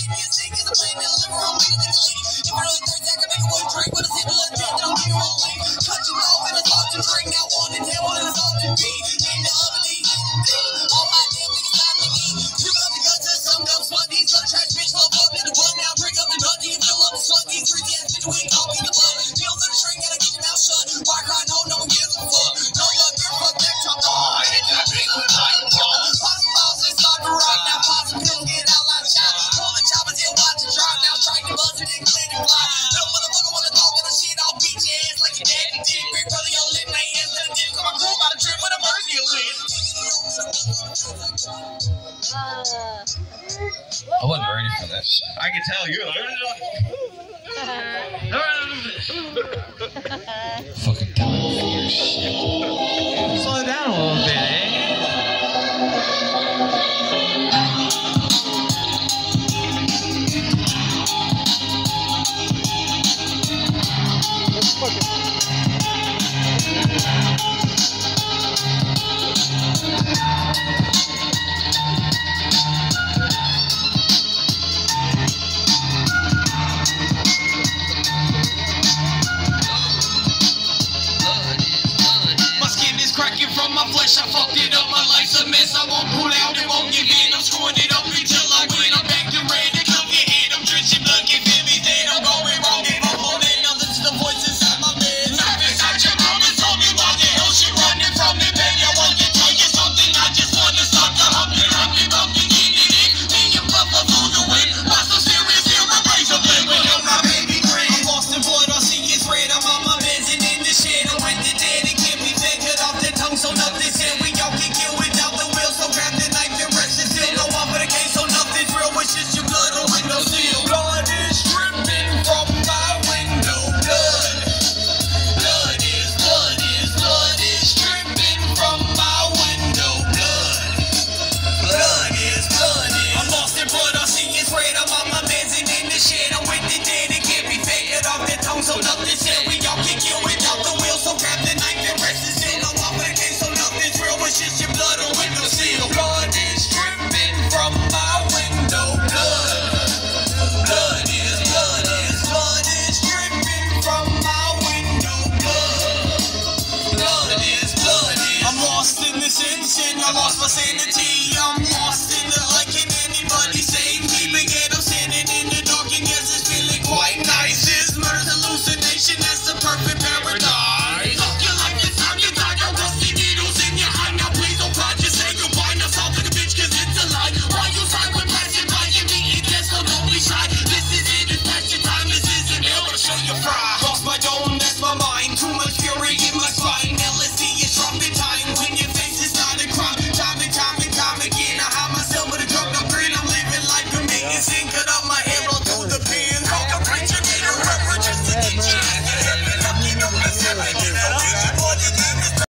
I wasn't ready for that shit. I can tell you. Fucking time for your shit. Slow down a little bit, eh? I fucked it up, my life's a mess. I won't pull out and won't give in. I'm screwing it